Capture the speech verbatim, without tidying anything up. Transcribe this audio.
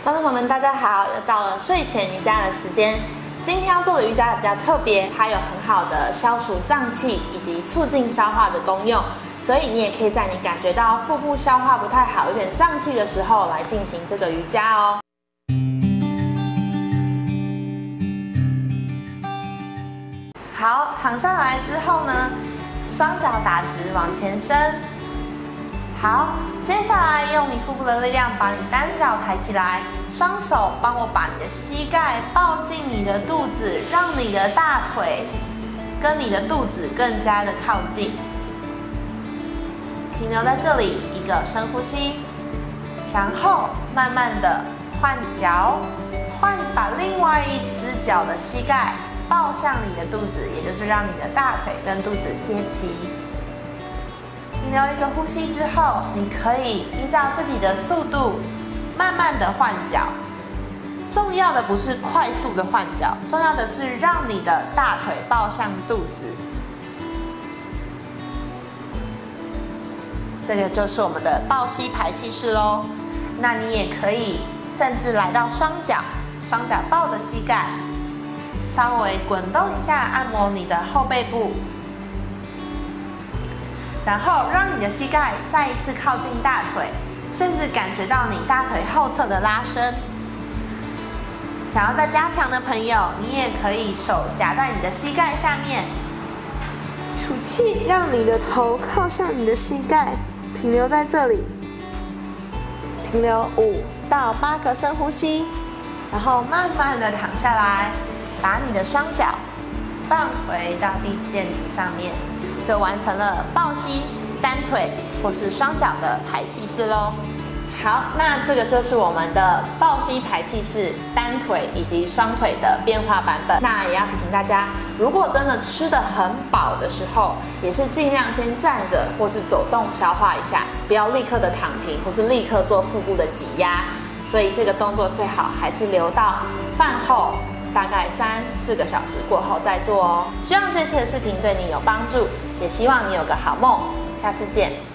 观众朋友们，大家好！又到了睡前瑜伽的时间。今天要做的瑜伽比较特别，它有很好的消除胀气以及促进消化的功用，所以你也可以在你感觉到腹部消化不太好、有点胀气的时候来进行这个瑜伽哦。好，躺下来之后呢，双脚打直往前伸。好，接下来用你腹部的力量把你单脚抬起来，双手帮我把你的膝盖抱进你的肚子，让你的大腿跟你的肚子更加的靠近。停留在这里，一个深呼吸，然后慢慢的换脚，换把另外一只脚的膝盖抱向你的肚子，也就是让你的大腿跟肚子贴齐。停留一个呼吸之后，你可以依照自己的速度，慢慢的换脚。重要的不是快速的换脚，重要的是让你的大腿抱向肚子。这个就是我们的抱膝排气式咯。那你也可以甚至来到双脚，双脚抱着膝盖，稍微滚动一下，按摩你的后背部。然后让你的膝盖再一次靠近大腿，甚至感觉到你大腿后侧的拉伸。想要再加强的朋友，你也可以手夹在你的膝盖下面，吐气，让你的头靠向你的膝盖，停留在这里，停留五到八个深呼吸，然后慢慢的躺下来，把你的双脚放回到地垫子上面。就完成了抱膝、单腿或是双脚的排气式咯。好，那这个就是我们的抱膝排气式、单腿以及双腿的变化版本。那也要提醒大家，如果真的吃得很饱的时候，也是尽量先站着或是走动消化一下，不要立刻的躺平或是立刻做腹部的挤压。所以这个动作最好还是留到饭后。大概三四个小时过后再做哦。希望这次的视频对你有帮助，也希望你有个好梦。下次见。